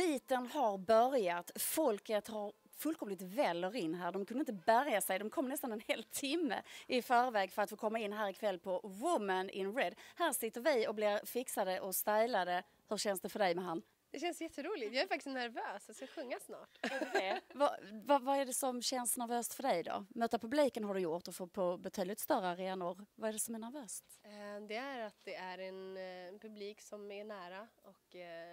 Heaten har börjat. Folket har fullkomligt väller in här. De kunde inte bärga sig. De kom nästan en hel timme i förväg för att få komma in här ikväll på Woman in Red. Här sitter vi och blir fixade och stylade. Hur känns det för dig med han? Det känns jätteroligt. Jag är faktiskt nervös. Jag ska sjunga snart. Vad är det som känns nervöst för dig då? Möta publiken har du gjort och få på betydligt större arenor. Vad är det som är nervöst? Det är att det är en publik som är nära och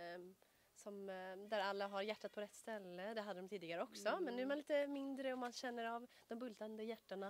där alla har hjärtat på rätt ställe. Det hade de tidigare också, men nu är man lite mindre och man känner av de bultande hjärtarna.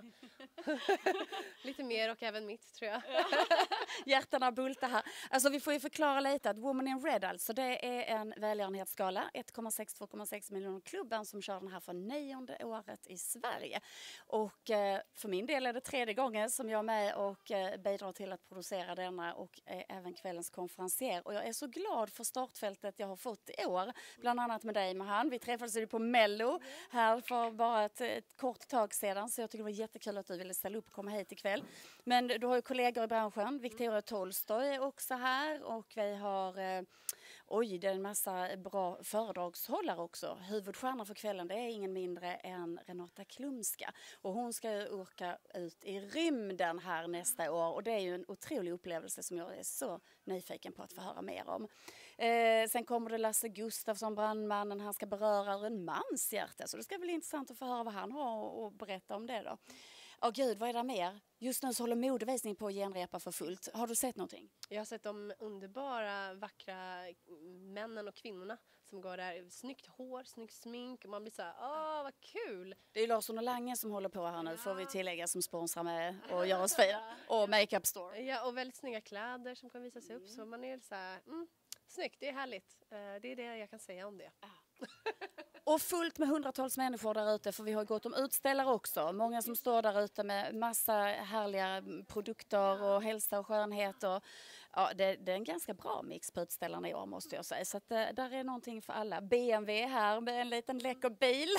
Lite mer och även mitt, tror jag. Hjärtarna bultar här. Alltså vi får ju förklara lite att Woman in Red, alltså det är en välgörenhetsgala. 1,6-2,6 miljoner klubben som kör den här för 9:e året i Sverige. Och för min del är det 3:e gången som jag är med och bidrar till att producera denna och är även kvällens konferencier. Och jag är så glad för startfältet jag har fått i år, bland annat med dig Mahan. Vi träffades ju på Mello här för bara ett kort tag sedan, så jag tycker det var jättekul att du ville ställa upp och komma hit ikväll. Men du har ju kollegor i branschen, Victoria Tolstoy är också här och vi har det är en massa bra föredragshållare också. Huvudstjärnan för kvällen, det är ingen mindre än Renata Klumska. Och hon ska ju åka ut i rymden här nästa år. Och det är ju en otrolig upplevelse som jag är så nyfiken på att få höra mer om. Sen kommer det Lasse Gustafsson, brandmannen. Han ska beröra en mans hjärta. Så det ska bli intressant att få höra vad han har att berätta om det då. Gud, vad är det mer? Just nu så håller modevisning på att genrepa för fullt. Har du sett någonting? Jag har sett de underbara, vackra männen och kvinnorna som går där. Snyggt hår, snyggt smink och man blir så här, vad kul! Det är Larsson och Lange som håller på här nu, får vi tillägga, som sponsrar med och gör oss fina. Och Makeup Store. Ja, och väldigt snygga kläder som kan visas upp. Så man är så här, snyggt, det är härligt. Det är det jag kan säga om det. Och fullt med hundratals människor där ute, för vi har gått om utställare också. Många som står där ute med massa härliga produkter och hälsa och skönhet. Och, det är en ganska bra mix på utställarna i år, måste jag säga. Så att, där är någonting för alla. BMW här med en liten läcker bil.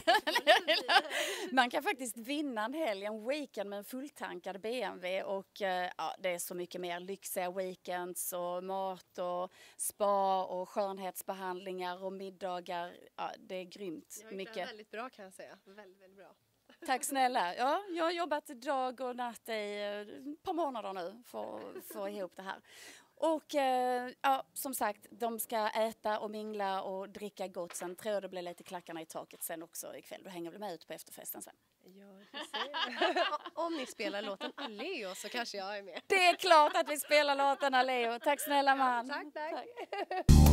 Man kan faktiskt vinna en helg, en weekend med en fulltankad BMW. Och det är så mycket mer lyxiga weekends och mat och spa och skönhetsbehandlingar och middagar. Det är grymt. Mycket. Väldigt bra kan jag säga. Väldigt, väldigt bra. Tack snälla. Ja, jag har jobbat dag och natt i ett par månader nu för att få ihop det här. Och som sagt, de ska äta och mingla och dricka gott. Sen tror jag det blir lite klackarna i taket sen också ikväll. Du hänger väl med ut på efterfesten sen? Ja, om ni spelar låten Aleo så kanske jag är med. Det är klart att vi spelar låten Aleo. Tack snälla man. Tack.